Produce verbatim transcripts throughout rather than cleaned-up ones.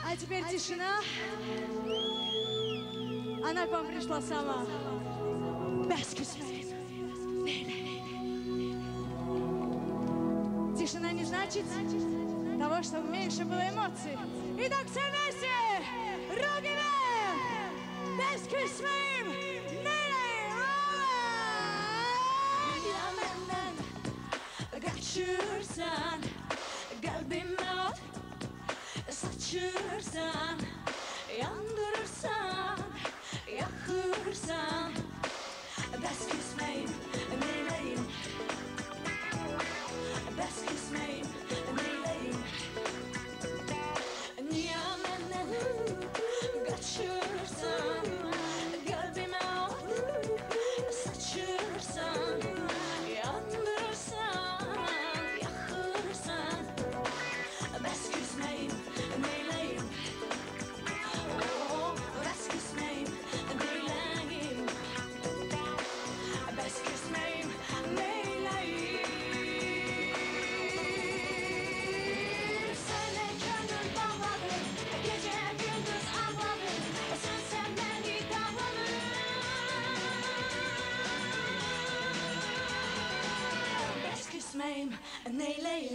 А теперь тишина. Она к вам пришла сама. Без кисмей. Тишина не значит того, чтобы меньше было эмоций. Итак, все вместе! Руки вверх! Без кисмей! Kaçırsan, kalbime ot saçırsan, yandırırsan, yakırsan, bes küsmeyim, neyleyim, bes küsmeyim, neyleyim. Niye benden kaçırsan, kalbime ot saçırsan, yandırırsan, küsmeyim, neyleyim?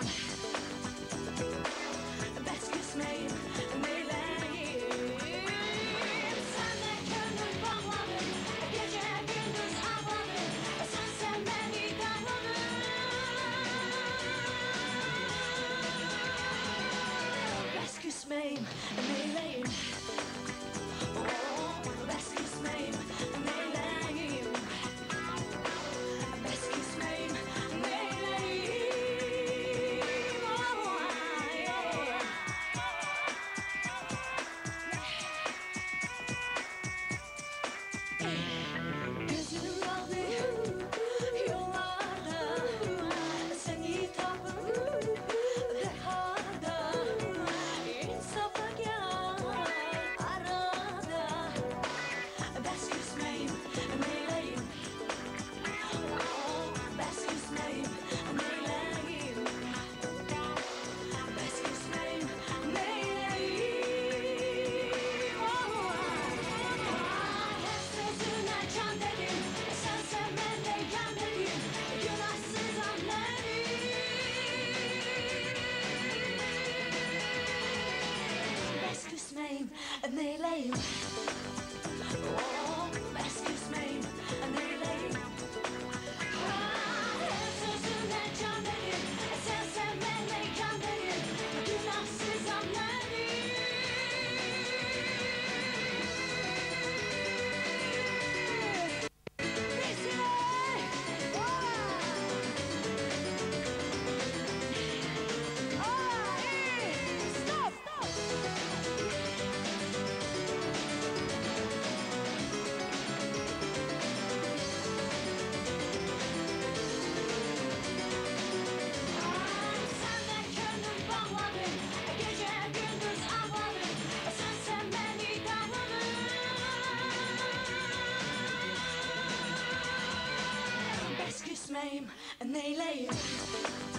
Bes küsmeyim, neyleyim? Senle gönül bağladım, gece gündüz ağladım. Sen sen beni dağladın. Bes küsmeyim, neyleyim? Oh, bes küsmeyim, neyleyim? Bes küsmeyim, neyleyim? Oh, bes küsmeyim, neyleyim? Her sözüne can dedim, sen sevmene can dedim. Günahsız annenim. Küsmeyim, neyleyim?